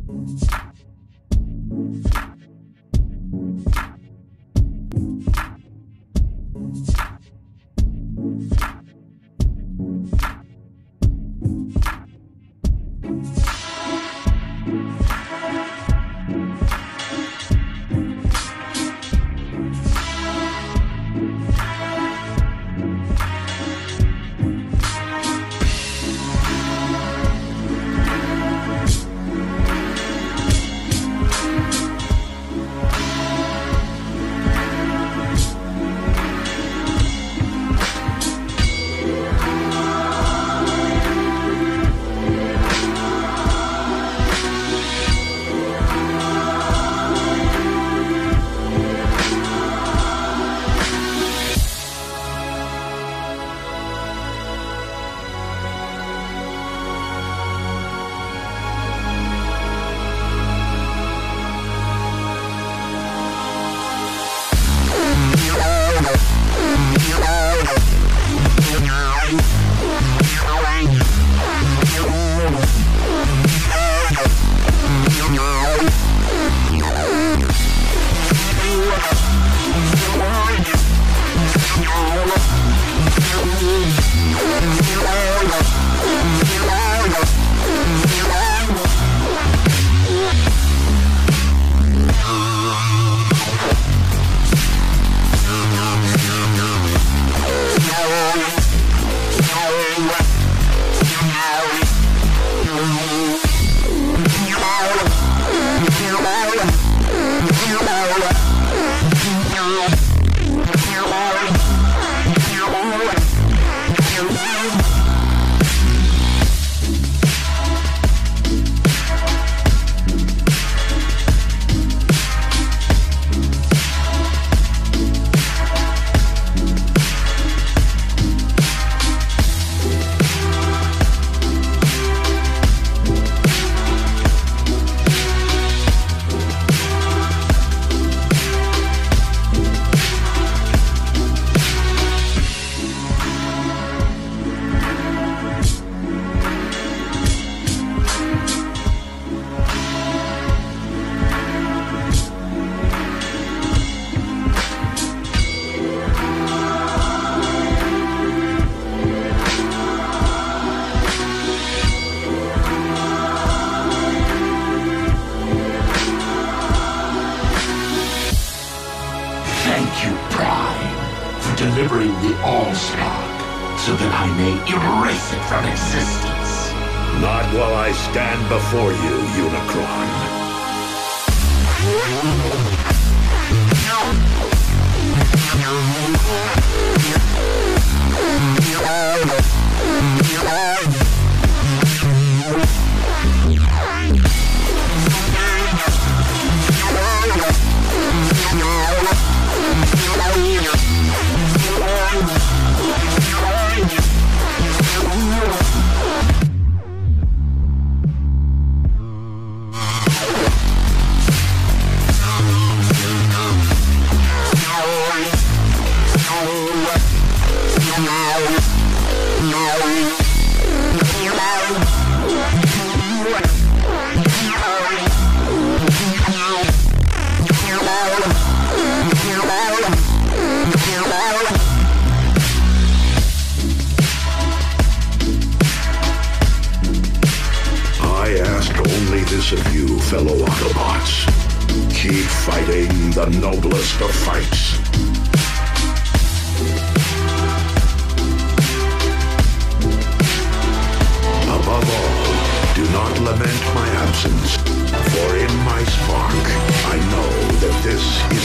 delivering the Allspark, so that I may erase it from existence. Not while I stand before you, Unicron. I ask only this of you, fellow Autobots. Keep fighting the noblest of fights. Above all, do not lament my absence, for in my spark, I know that this is